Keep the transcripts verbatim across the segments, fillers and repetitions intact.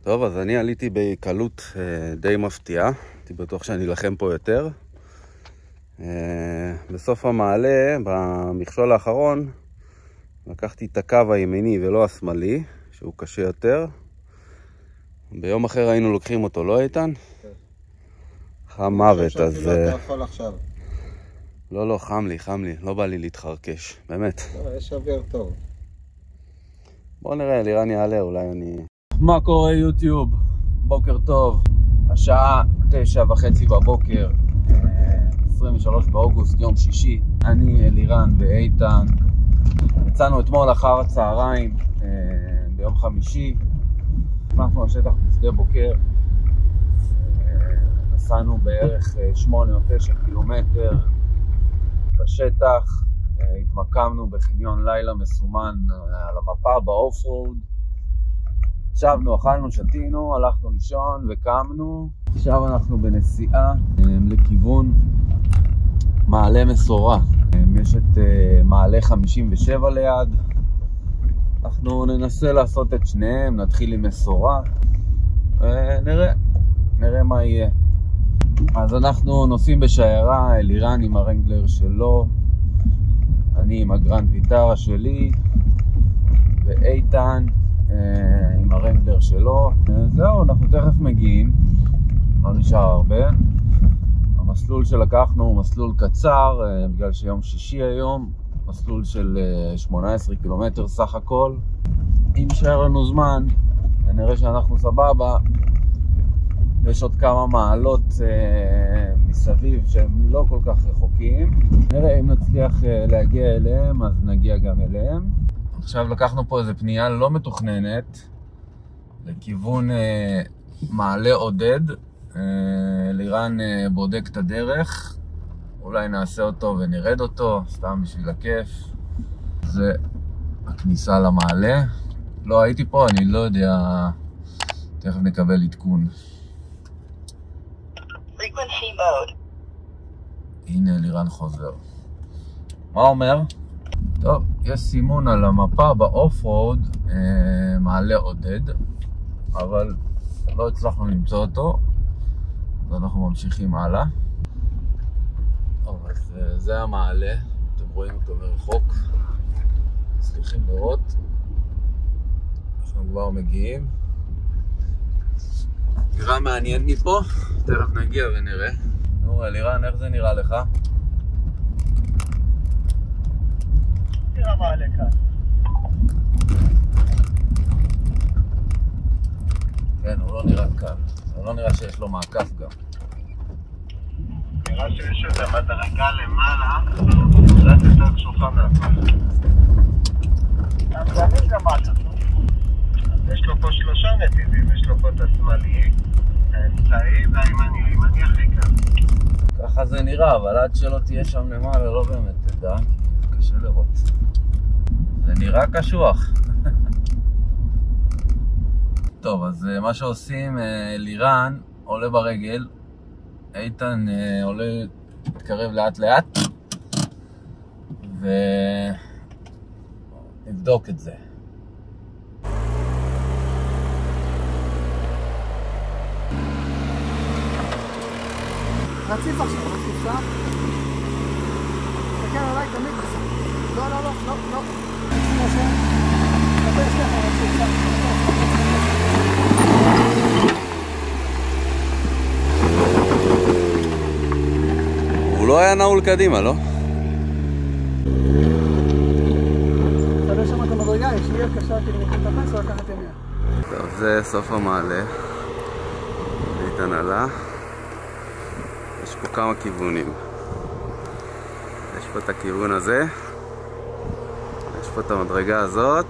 טוב, אז אני עליתי בקלות די מפתיעה. הייתי בטוח שאני אלחם פה יותר. בסוף המעלה, במכשול האחרון, לקחתי את הקו הימיני ולא השמאלי, שהוא קשה יותר. ביום אחר היינו לוקחים אותו, לא איתן? כן. חם מוות, אז... אתה יכול עכשיו. לא, לא, חם לי, חם לי. לא בא לי להתחרקש, באמת. לא, יש אוויר טוב. בואו נראה, לירן יעלה, אולי אני... מה קורה יוטיוב? בוקר טוב. השעה תשע וחצי בבוקר, עשרים ושלושה באוגוסט, יום שישי. אני, לירן ואיתן. יצאנו אתמול אחר הצהריים, ביום חמישי. נכנסנו לשטח בשדה בוקר. נסענו בערך שמונה או תשע קילומטר בשטח. התמקמנו בחניון לילה מסומן על המפה באוף-רוד. ישבנו, אכלנו, שתינו, הלכנו לישון וקמנו. עכשיו אנחנו בנסיעה לכיוון מעלה מסורה. יש את מעלה חמישים ושבע ליד. אנחנו ננסה לעשות את שניהם, נתחיל עם מסורה ונראה, נראה מה יהיה. אז אנחנו נוסעים בשיירה, לירן עם הרנגלר שלו, אני עם הגרנד ויטרה שלי, ואיתן אה, עם הרנגלר שלו. זהו, אנחנו תכף מגיעים, לא נשאר הרבה. המסלול שלקחנו הוא מסלול קצר, אה, בגלל שיום שישי היום, מסלול של אה, שמונה עשרה קילומטר סך הכל. אם יישאר לנו זמן, ונראה שאנחנו סבבה, יש עוד כמה מעלות אה, מסביב שהם לא כל כך רחוקים. נראה אם נצליח אה, להגיע אליהם, אז נגיע גם אליהם. עכשיו לקחנו פה איזו פנייה לא מתוכננת לכיוון אה, מעלה עודד. אה, לירן אה, בודק את הדרך, אולי נעשה אותו ונרד אותו, סתם בשביל הכיף. זה הכניסה למעלה. לא הייתי פה, אני לא יודע, תכף נקבל עדכון. frequency mode. הנה לירן חוזר. מה אומר? טוב, יש סימון על המפה באוף-רוד, אה, מעלה עודד, אבל לא הצלחנו למצוא אותו, אז אנחנו ממשיכים הלאה. טוב, אז אה, זה המעלה, אתם רואים אותו מרחוק, מצליחים לראות, אנחנו כבר מגיעים. נראה מעניין מפה, תכף נגיע ונראה. נו, לירן, איך זה נראה לך? נראה מעלה כאן. כן, הוא לא נראה קל. הוא לא נראה שיש לו מעקף גם. נראה שיש איזה מדרגה למעלה, קצת יותר קשוחה מהכל. תמיד גם משהו. יש לו פה שלושה נתיבים, יש לו פה את השמאלי, האמצעי והימני, הימני הכי קל. ככה זה נראה, אבל עד שלא תהיה שם למעלה לא באמת תדע, כי קשה לראות. זה נראה קשוח. טוב, אז מה שעושים, לירן עולה ברגל, איתן עולה, מתקרב לאט לאט, ונבדוק את זה. רציף עכשיו, רציף שם. תקר עליי תמיד. לא, לא, לא, לא, לא. נתן שכם, רציף שם. הוא לא היה נעול קדימה, לא? תדע שם את המדרגה, יש יהיה קשה כאילו מוכן לטפס או לקחת ימיה. טוב, זה סוף המעלה. איתן עלה. יש פה כמה כיוונים. יש פה את הכיוון הזה, יש פה את המדרגה הזאת,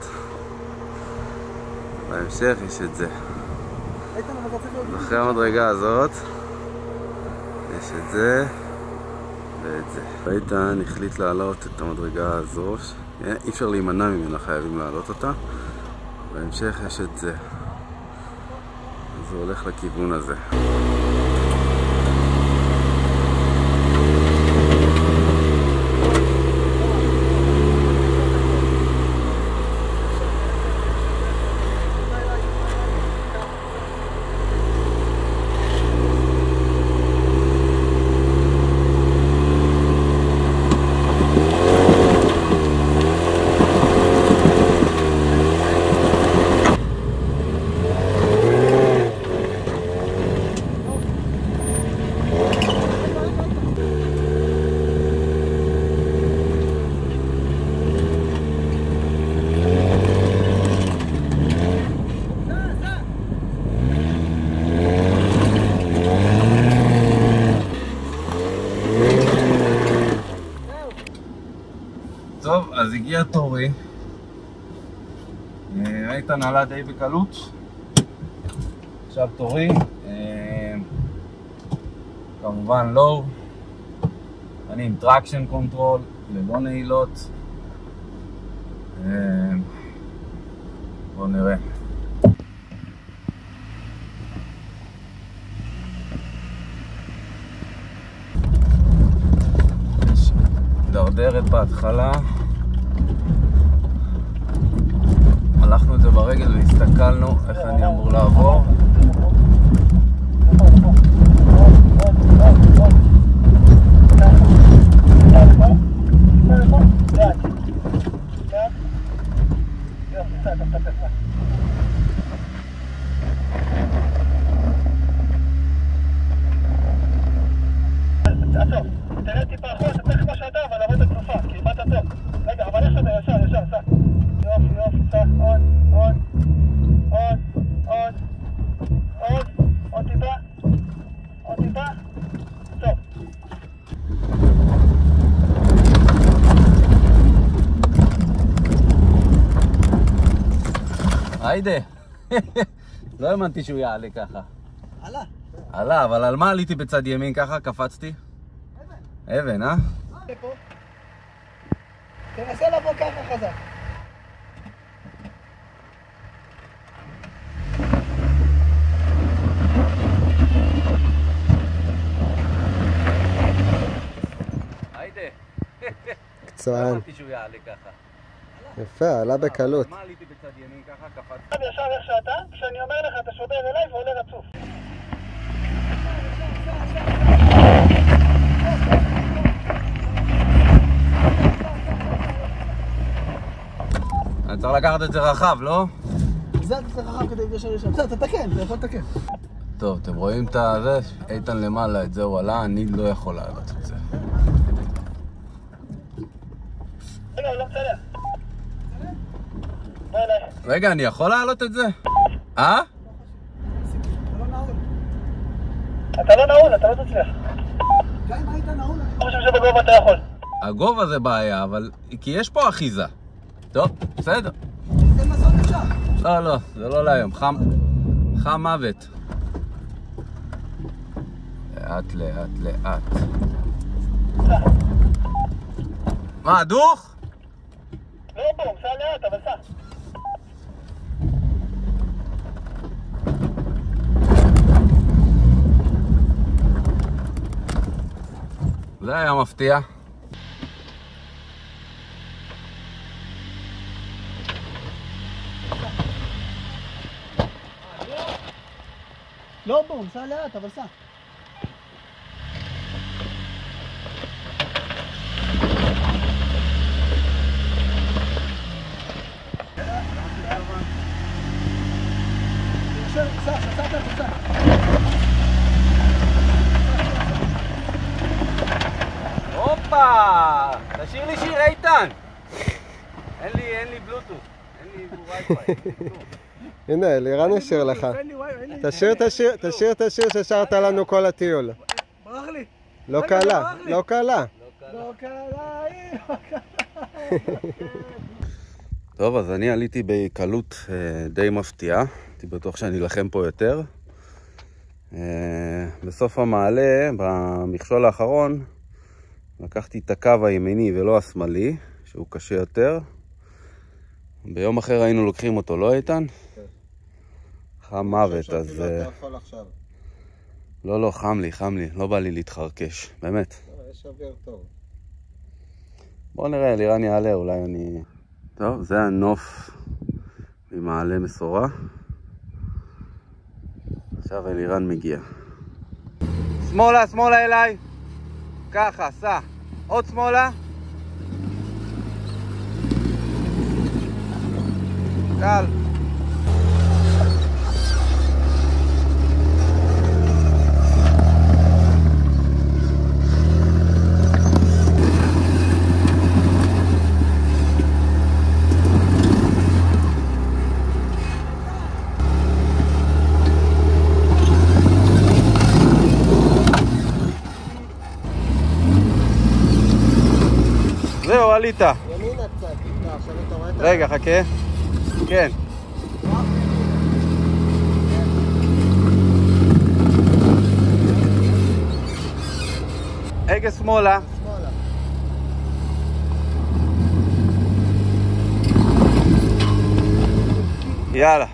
בהמשך יש את זה. אחרי המדרגה הזאת יש את זה ואת זה. איתן החליט לעלות את המדרגה הזו, אי אפשר להימנע ממנה, חייבים לעלות אותה. בהמשך יש את זה, אז הוא הולך לכיוון הזה. אז הגיע תורי. איתן עלה די בקלות. עכשיו תורי. כמובן לואו. אני עם טרקשן קונטרול, ללא נעילות. בואו נראה. יש דרדרת בהתחלה. הלכנו את זה ברגל והסתכלנו איך אני אמור לעבור. עצור, תראה טיפה אחורה, אתה צריך כמו שאתה, אבל לעבוד בתקופה, כי איבדת טוב. רגע, אבל יש אתה ישר, ישר, סע. יופי, יופי, סע, עוד, עוד, עוד, עוד, עוד, עוד טיפה, עוד טיפה, עצור. היידה, לא האמנתי שהוא יעלה ככה. עלה. עלה, אבל על מה עליתי בצד ימין ככה? קפצתי? אבן. אבן, אה? פה. תנסה לבוא ככה חזק. היידה. קצוען. לא האמנתי שהוא יעלה ככה. יפה, עלה בקלות. מה עליתי בצד ימין ככה? קפצתי. עכשיו ישר איך שאתה, כשאני אומר לך אתה שובר אליי ועולה רצוף. אני צריך לקחת את זה רחב, לא? זה אתה צריך רחב כדי להתגשר לשם. בסדר, תתקן, אתה יכול לתקן. טוב, אתם רואים את זה? איתן למעלה, את זה הוא עלה, אני לא יכול לעלות את זה. רגע, הוא לא מצלם. בוא אליי. רגע, אני יכול לעלות את זה? אה? אתה לא נעול, אתה לא תצליח. גם אם היית נעול, אני אני חושב שבגובה אתה יכול. הגובה זה בעיה, אבל... כי יש פה אחיזה. טוב, בסדר. תן מסעות אפשר. לא, לא, זה לא להיום. חם... חם מוות. לאט, לאט, לאט. מה, דוך? לא בום, סע לאט, אבל סע. זה היה מפתיע. לא בום, סע לאט, אבל סע. סע, סע, סע, סע. הופה! תשאיר לי שיר איתן! אין לי, אין לי בלוטות. אין לי וי-פיי. הנה, לירן ישיר לך. תשאיר, תשאיר, תשאיר את השיר ששרת לנו כל הטיול. ברח לי. לא קלה, לא קלה. לא קלה, לא קלה. טוב, אז אני עליתי בקלות די מפתיעה. הייתי בטוח שאני אלחם פה יותר. בסוף המעלה, במכשול האחרון, לקחתי את הקו הימיני ולא השמאלי, שהוא קשה יותר. ביום אחר היינו לוקחים אותו, לא איתן? חם מוות, אז... לא, לא, חם לי, חם לי. לא בא לי להתחרקש, באמת. יש אוויר טוב. בואו נראה, לירן יעלה, אולי אני... טוב, זה הנוף ממעלה מסורה. עכשיו אלירן מגיע. שמאלה, שמאלה אליי. ככה, סע. עוד שמאלה. קל. זהו, עלית. ימינה קצת. רגע, חכה. כן. הגה שמאלה. יאללה.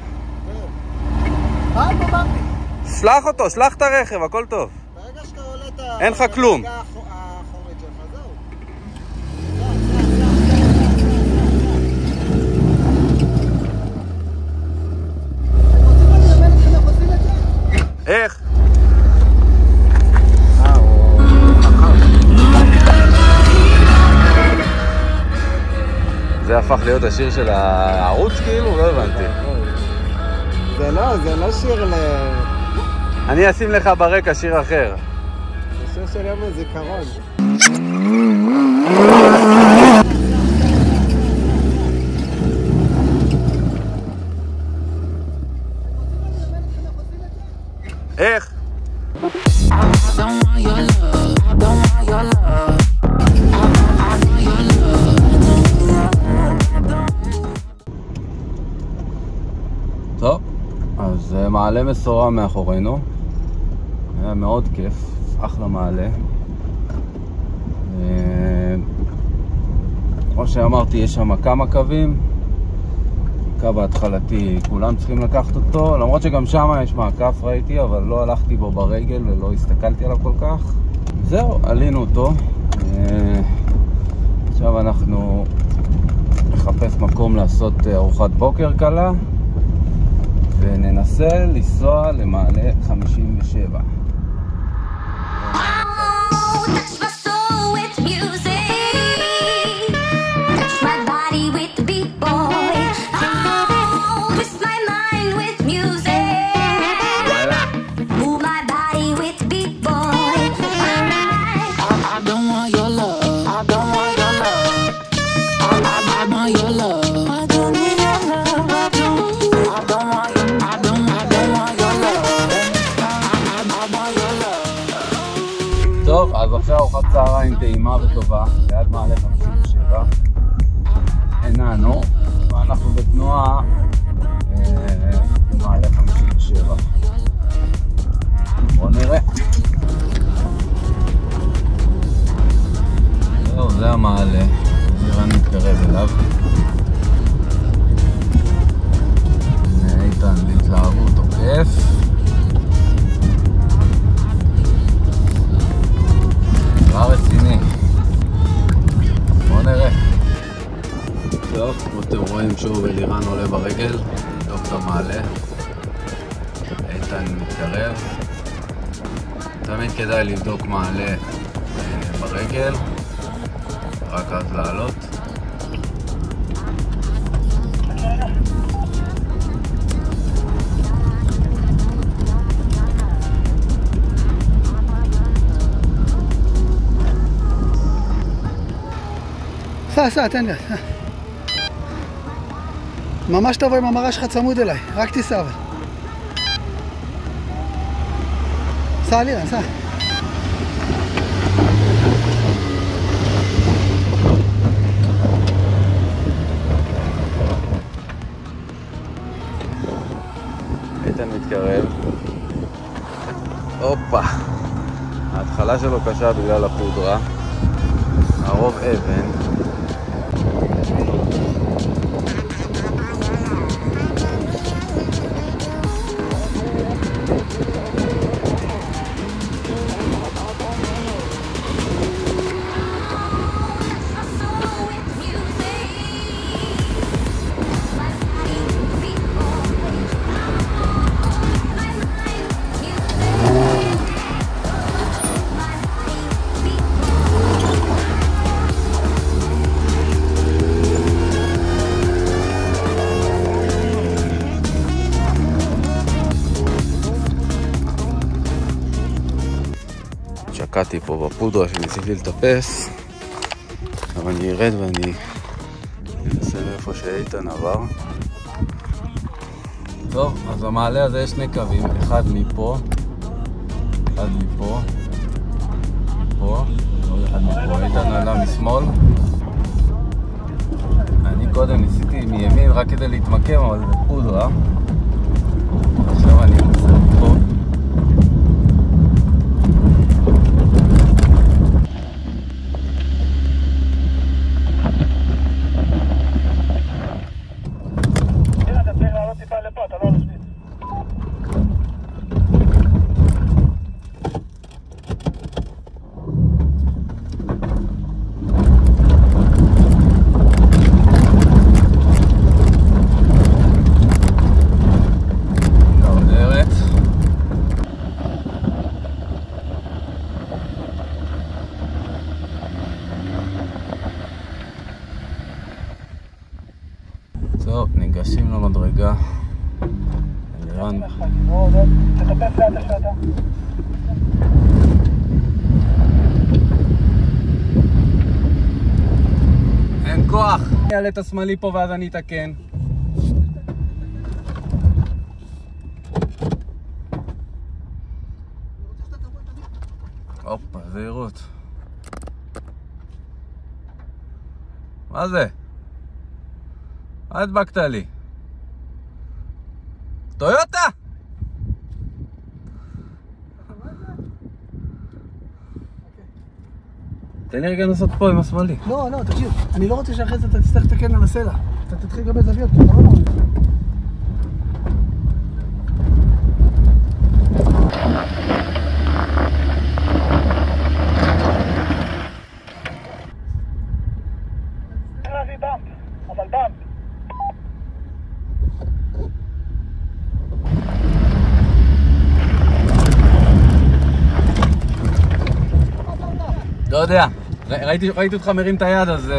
שלח אותו, שלח את הרכב, הכל טוב. ברגע שאתה עולה את ה... אין לך כלום. האחורית שלך, זהו. איך? זה הפך להיות השיר של הערוץ כאילו? לא הבנתי. זה לא, זה לא שיר ל... אני אשים לך ברקע שיר אחר. זה שיר של יום הזיכרון. איך? טוב, אז מעלה מסורה מאחורינו. היה מאוד כיף, אחלה מעלה. כמו שאמרתי, יש שם כמה קווים. הקו ההתחלתי, כולם צריכים לקחת אותו, למרות שגם שם יש מעקף ראיתי, אבל לא הלכתי בו ברגל ולא הסתכלתי עליו כל כך. זהו, עלינו אותו. עכשיו אנחנו נחפש מקום לעשות ארוחת בוקר קלה, וננסה לנסוע למעלה חמישים ושבע. טוב, אז אחרי ארוחת צהריים טעימה וטובה, ליד מעלה חמישים ושבע, הנענו, ואנחנו בתנועה במעלה חמישים ושבע. בואו נראה. זהו, זה המעלה, נראה נתקרב אליו. הנה איתן להתלהבות עוקף. מה רציני? בואו נראה. טוב, כמו אתם רואים שוב אלירן עולה ברגל, טוב את המעלה. איתן מתקרב. תמיד כדאי לבדוק מעלה ברגל, רק אז לעלות. סע, סע, תן לי. ממש טוב עם המראה שלך צמוד אליי, רק תיסע אבל. סע לירן, סע. איתן מתקרב. הופה. ההתחלה שלו קשה בגלל הפודרה. הרוב אבן. שקעתי פה בפודרה שניסיתי לטפס, אבל אני ארד ואני אנסה מאיפה שאיתן עבר. טוב, אז במעלה הזה יש שני קווים, אחד מפה, אחד מפה, פה, עוד אחד מפה. איתן עלה משמאל, אני מקודם ניסיתי מימין רק כדי להתמקם, אבל זה פודרה. עכשיו אני אנסה פה. אתה צריך לעלות טיפה לפה, אתה לא על השביל. טוב, ניגשים למדרגה. אלירן. תחפש לאט השעתה. אין כוח! אני אעלה את השמאלי פה ואז אני אתקן. הופה, זהירות. מה זה? מה הדבקת לי? טויוטה! תן לי רגע לנסות פה עם השמאלי. לא, לא, תקשיב, אני לא רוצה שאחרי זה אתה תצטרך לתקן על הסלע. אתה תתחיל לקבל זוויות, אתה לא מוריד. צריך להביא באמפ, אבל באמפ. לא יודע, ראיתי, ראיתי אותך מרים את היד, אז...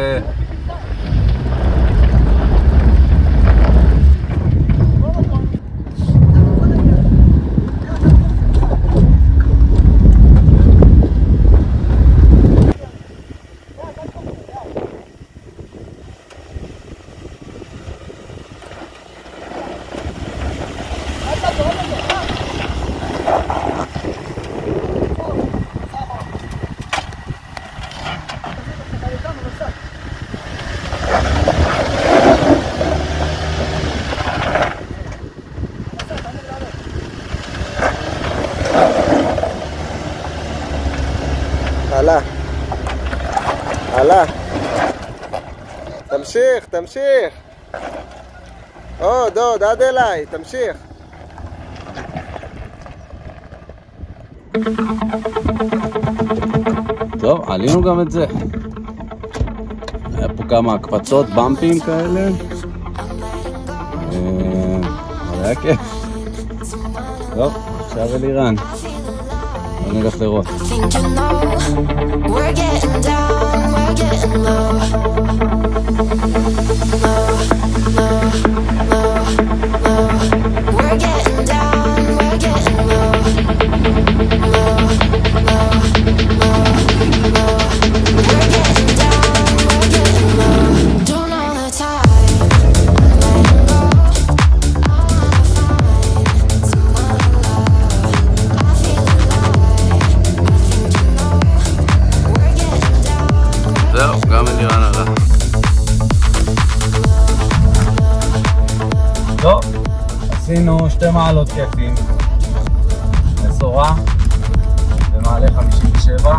עלה, עלה, תמשיך, תמשיך, עוד, עוד, עד אליי, תמשיך. טוב, עלינו גם את זה. היה פה כמה הקפצות, במפים כאלה. אבל היה כיף. טוב, עכשיו אלירן. בוא נלך לראות. טוב, עשינו שתי מעלות כיפים, מסורה במעלה חמישים ושבע,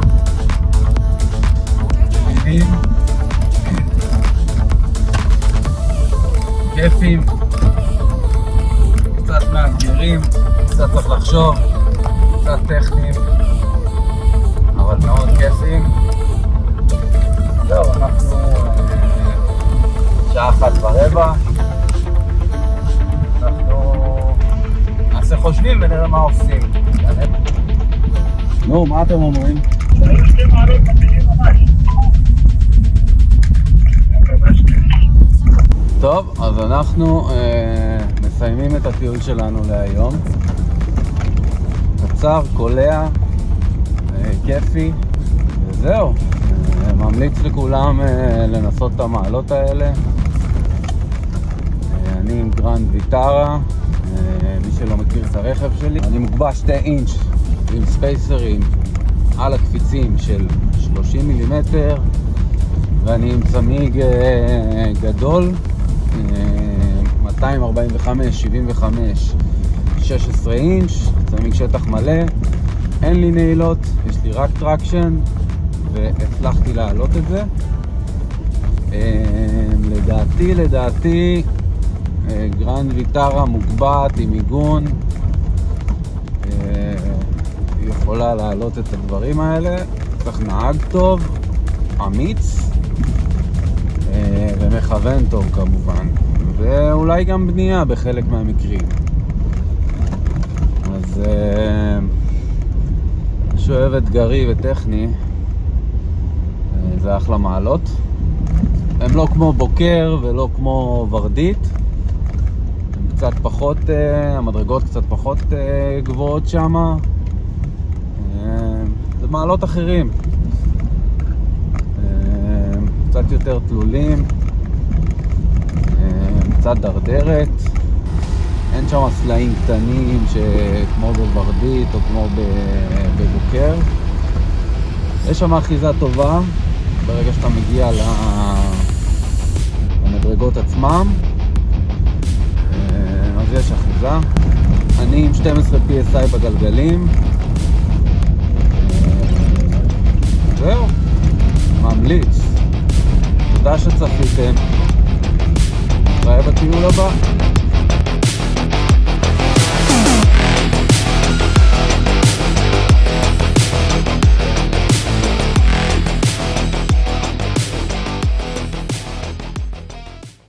ידידים, כיפים, קצת מאתגרים, קצת צריך לחשוב, קצת טכניים, אבל מאוד כיפים. זהו, אנחנו שעה אחת ורבע. נעשה חושבים ונראה מה עושים. נו, מה אתם אומרים? שהיו שתי מעלות מפילים ממש. טוב, אז אנחנו אה, מסיימים את הטיול שלנו להיום. קצר, קולע, אה, כיפי, וזהו. אה, ממליץ לכולם אה, לנסות את המעלות האלה. אה, אני עם גרנד ויטרה. מי שלא מכיר את הרכב שלי, אני מוגבע שתי אינץ' עם ספייסרים על הקפיצים של שלושים מילימטר, ואני עם צמיג גדול מאתיים ארבעים וחמש, שבעים וחמש, שש עשרה אינץ', צמיג שטח מלא, אין לי נעילות, יש לי רק טרקשן, והצלחתי להעלות את זה. לדעתי, לדעתי, גרנד ויטרה מוגבעת עם מיגון, היא יכולה להעלות את הדברים האלה. צריך נהג טוב, אמיץ, ומכוון טוב כמובן, ואולי גם בנייה בחלק מהמקרים. אז שואב אתגרי וטכני, זה אחלה מעלות. הם לא כמו בוקר ולא כמו ורדית, הם קצת פחות, המדרגות קצת פחות גבוהות שם, זה מעלות אחרים, קצת יותר תלולים, קצת דרדרת, אין שם סלעים קטנים כמו בוורדית או כמו בבוקר. יש שם אחיזה טובה ברגע שאתה מגיע למדרגות עצמם, אז יש אחיזה. אני עם שתים עשרה פי אס איי בגלגלים, זהו, ממליץ. תודה שצפיתם, נתראה בטיול הבא.